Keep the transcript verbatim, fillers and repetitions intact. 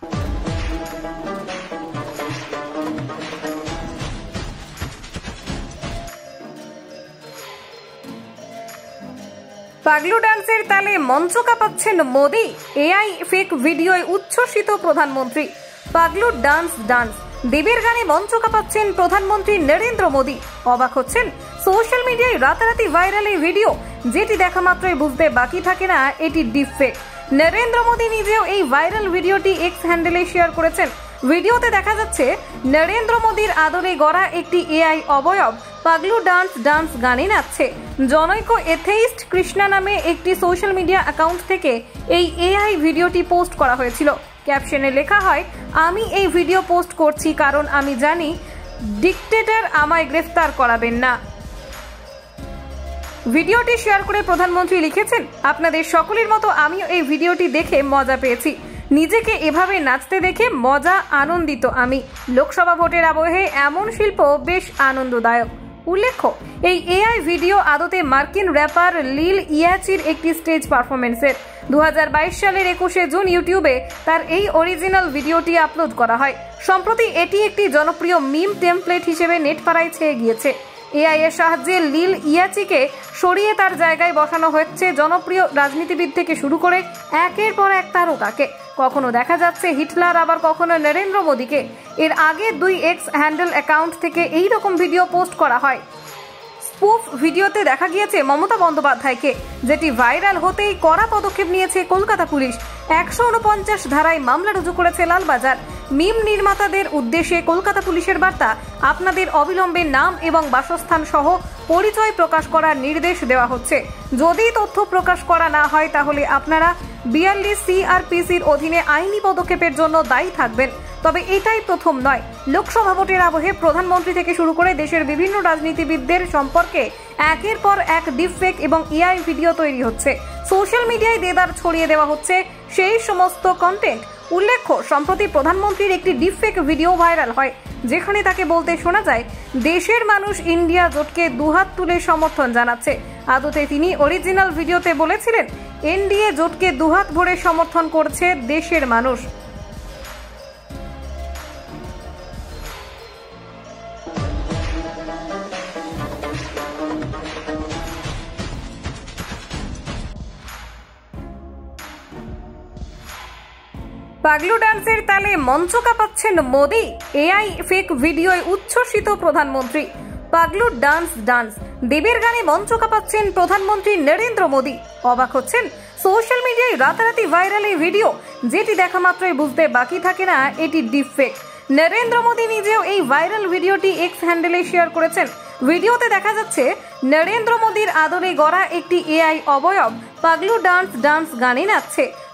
পাগলু ডান্সের তালে মঞ্চ কাঁপাচ্ছেন মোদি, এআই ফেক ভিডিওয় উচ্ছ্বসিত প্রধানমন্ত্রী। পাগলু ডান্স ডান্স দেবের গানে মঞ্চ কাঁপাচ্ছেন প্রধানমন্ত্রী নরেন্দ্র মোদি। অবাক হচ্ছেন, সোশ্যাল মিডিয়ায় রাতারাতি ভাইরাল এই ভিডিও, যেটি দেখা মাত্রই বুঝতে বাকি থাকে না এটি ডিপ ফেক। নরেন্দ্র মোদি নিজেও এই ভাইরাল ভিডিওটি এক্স হ্যান্ডেলে শেয়ার করেছেন। ভিডিওতে দেখা যাচ্ছে নরেন্দ্র মোদির আদলে গড়া একটি এআই অবয়ব পাগলু ডান্স ডান্স গানে নাচছে। জনৈক এথেইস্ট কৃষ্ণা নামে একটি সোশ্যাল মিডিয়া অ্যাকাউন্ট থেকে এই এআই ভিডিওটি পোস্ট করা হয়েছিল। ক্যাপশনে লেখা হয়, আমি এই ভিডিও পোস্ট করছি কারণ আমি জানি ডিক্টেটর আমায় গ্রেফতার করাবেন না। ভিডিওটি শেয়ার করে প্রধানমন্ত্রী লিখেছেন, আপনাদের সকলের মতো আমিও এই ভিডিওটি দেখে মজা পেয়েছি। নিজেকে এভাবে নাচতে দেখে মজা আনন্দিত আমি। লোকসভা ভোটের আবহে এমন শিল্প বেশ আনন্দদায়ক। উল্লেখ্য, এই এআই ভিডিও আদতে মার্কিন র্যাপার লিল ইয়াচির একটি স্টেজ পারফরমেন্সের। দু হাজার বাইশ সালের একুশে জুন ইউটিউবে তার এই অরিজিনাল ভিডিওটি আপলোড করা হয়। সম্প্রতি এটি একটি জনপ্রিয় মিম টেমপ্লেট হিসেবে নেটপাড়ায় ছেয়ে গিয়েছে। এআই এর সাহায্যে লিল ইয়াচিকে সরিয়ে তার জায়গায় বসানো হচ্ছে জনপ্রিয় রাজনীতিবিদ থেকে শুরু করে একের পর এক তারকাকে। কখনো দেখা যাচ্ছে হিটলার, আবার কখনো নরেন্দ্র মোদীকে। এর আগে দুই এক্স হ্যান্ডেল অ্যাকাউন্ট থেকে এই রকম ভিডিও পোস্ট করা হয়। স্পুফ ভিডিওতে দেখা গিয়েছে মমতা বন্দ্যোপাধ্যায়কে, যেটি ভাইরাল হতেই কড়া পদক্ষেপ নিয়েছে কলকাতা পুলিশ। একশো উনপঞ্চাশ ধারায় মামলা রুজু করেছে লালবাজার। মিম নির্মাতাদের উদ্দেশ্যে কলকাতা পুলিশের বার্তা, আপনাদের অবিলম্বে নাম এবং বাসস্থান সহ পরিচয় প্রকাশ করার নির্দেশ দেওয়া হচ্ছে। যদি তথ্য প্রকাশ করা না হয় তাহলে আপনারা বিয়াল্লিশ সিআরপিসির অধীনে আইনি পদক্ষেপের জন্য দায়ী থাকবেন। তবে এটাই প্রথম নয়। লোকসভা ভোটের আবহে প্রধানমন্ত্রী থেকে শুরু করে দেশের বিভিন্ন রাজনীতিবিদদের সম্পর্কে একের পর এক ডিপফেক এবং এআই ভিডিও তৈরি হচ্ছে। সোশ্যাল মিডিয়ায় দেদার ছড়িয়ে দেওয়া হচ্ছে সেই সমস্ত কন্টেন্ট। উল্লেখ্য, সম্প্রতি প্রধানমন্ত্রীর একটি ডিপফেক ভিডিও ভাইরাল হয়, যেখানে তাকে বলতে শোনা যায়, দেশের মানুষ ইন্ডিয়া জোটকে দুহাত তুলে সমর্থন জানাচ্ছে। আদতে তিনি অরিজিনাল ভিডিওতে বলেছিলেন, এনডিএ জোটকে দুহাত ভরে সমর্থন করছে দেশের মানুষ। পাগলু ডান্সের তালে মঞ্চ কাঁপাচ্ছেন মোদি, এআই ফেক ভিডিওয় উচ্ছ্বসিত প্রধানমন্ত্রী। পাগলু ডান্স ডান্স দেবের গানে মঞ্চ কাঁপাচ্ছেন প্রধানমন্ত্রী নরেন্দ্র মোদি। অবাক হচ্ছেন, সোশ্যাল মিডিয়ায় রাতারাতি ভাইরাল এই ভিডিও, যেটি দেখা মাত্রই বুঝতে বাকি থাকে না এটি ডিপ ফেক। নরেন্দ্র মোদি নিজেও এই ভাইরাল ভিডিওটি এক্স হ্যান্ডেলে শেয়ার করেছেন। ভিডিওতে দেখা যাচ্ছে নরেন্দ্র মোদির আদলে গড়া একটি এআই অবয়ব পাগলু ডান্স ডান্স গানে নাচছে।